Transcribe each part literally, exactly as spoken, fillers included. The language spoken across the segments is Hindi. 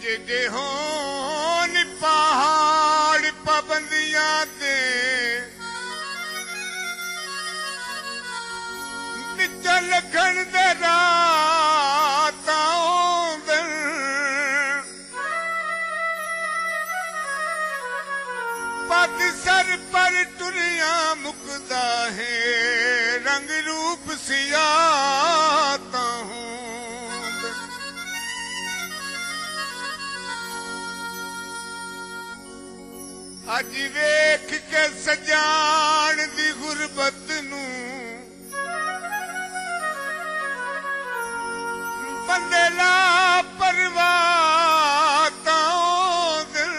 जेडे होन पहाड़ पाबंदियां दे बिच लखन दे रात आउंदन पद सर पर टुरिया मुकदा है रंग रूप सियाता हूं अज वेख के सजान दी गुरबत नू बंदे ला परवाह तां दिल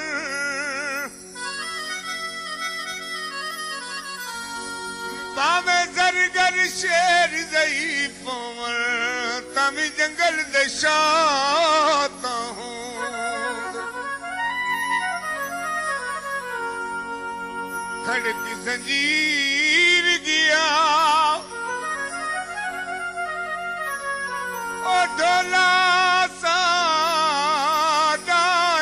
भावे जरगर शेर ज़ईफ़ होवन तमी जंगल दे शाह तां हूं खड़क जंजीर गया ओ ढोला सादा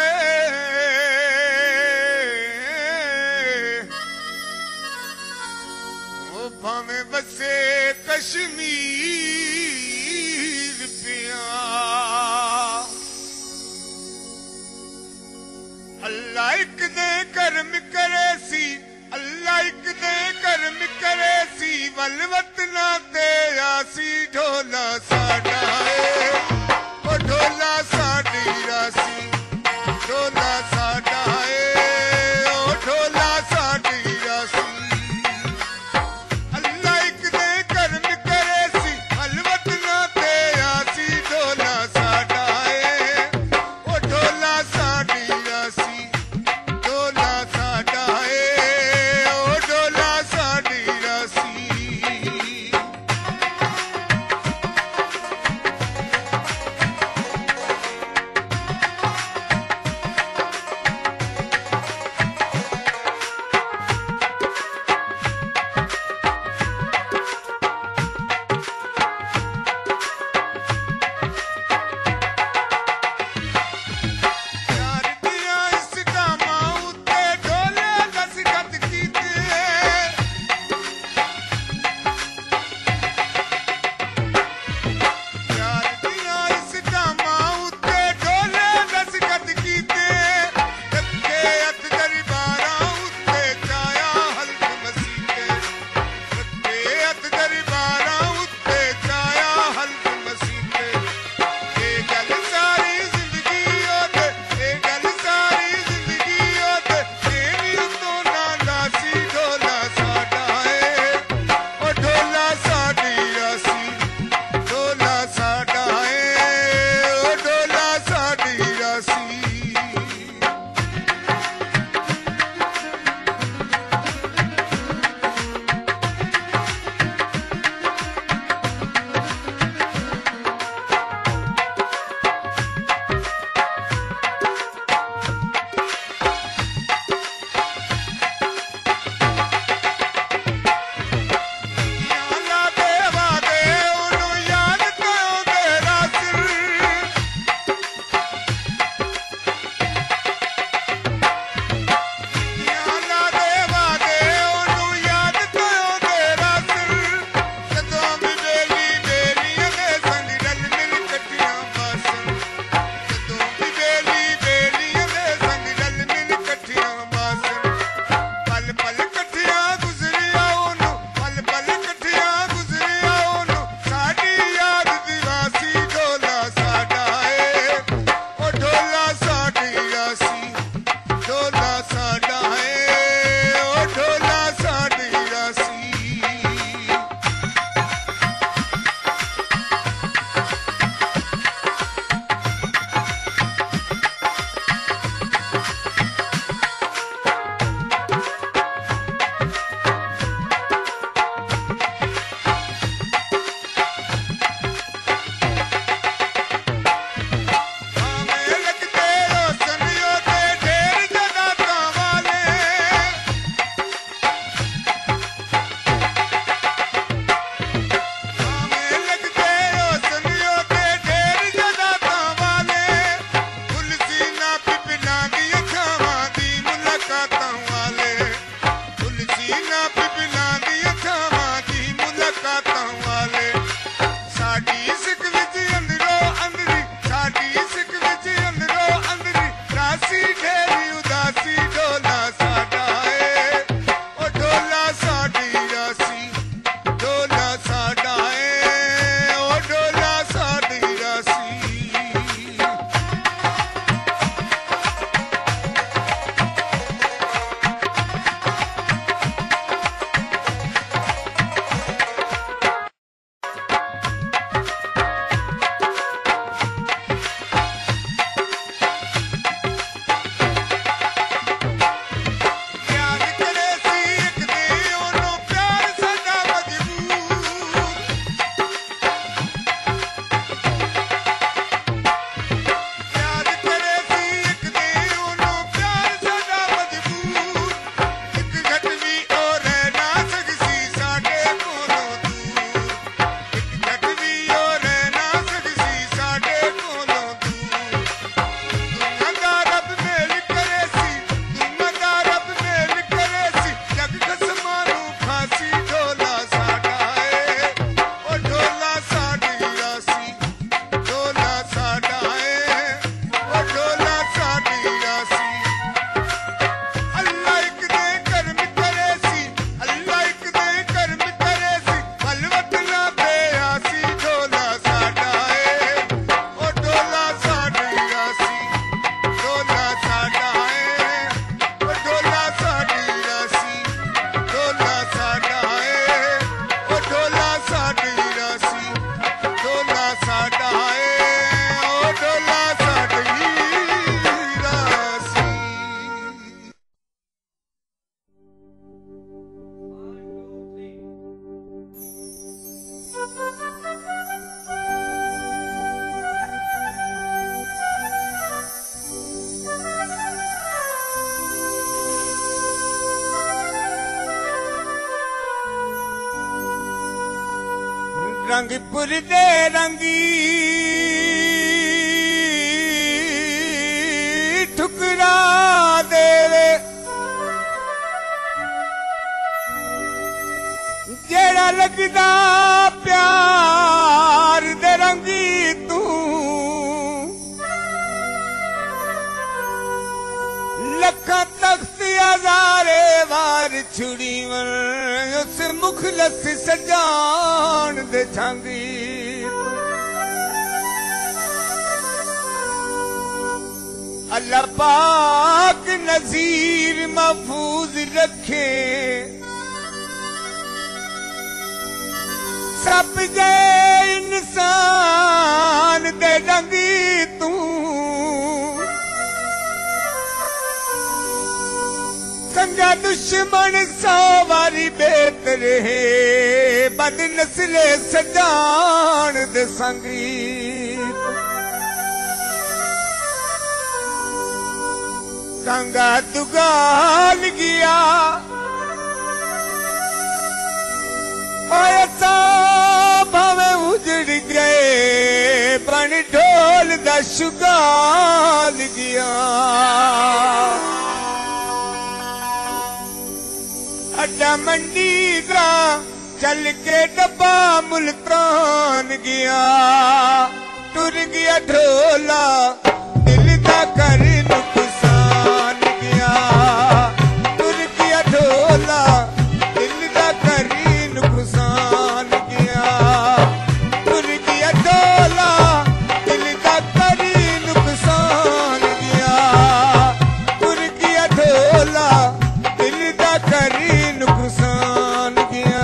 ओ भावे बसे कश्मीर पिया अल्लाह एक दे कर्म करे सी अल्लाह एक दे कर्म करे सी वलवत ना दे आसी ढोला साडा है ओ ढोला साडी रासी ढोला साडा है ओ ढोला साडी रासी अल्लाह एक दे कर्म करे सी वलवत ना दे आसी ढोला साडा है ओ ढोला साडी रासी ढोला साडा है रंगपुर दे रंगी ठुकरा देवे जेड़ा लगदा प्यार दे रंगी तू लखा तख्त हजारे वार छुड़ी वन उस मुखलस सजान दे छांगी अल्लाह पाक नजीर महफूज रखे सब जे इंसान दे रंगी तू संगा दुश्मन सौ वारी बेहतर है बद नस्ले सजान दे संगी कंगा दुगाल गया ऐसा भावे उजड़ गए बन ढोल दा शुगाल गया अड्डा मंडी दा चल के डब्बा मुल्तान गया टुर गया ढोला दिल दा कर नुकसान गया टुर गया ढोला दिल दा कर नुकसान गया टुर गया ढोला दिल दा कर नुकसान गया टुर गया ढोला दिल दा कर नुकसान गया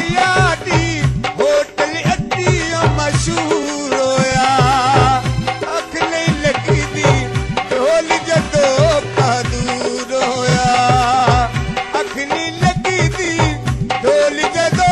दरिया दी होटल अद्दियों मशहूर होया अख नहीं लगी दी ढोल जदों का दूर होया अख नहीं लगी दी ढोल जदों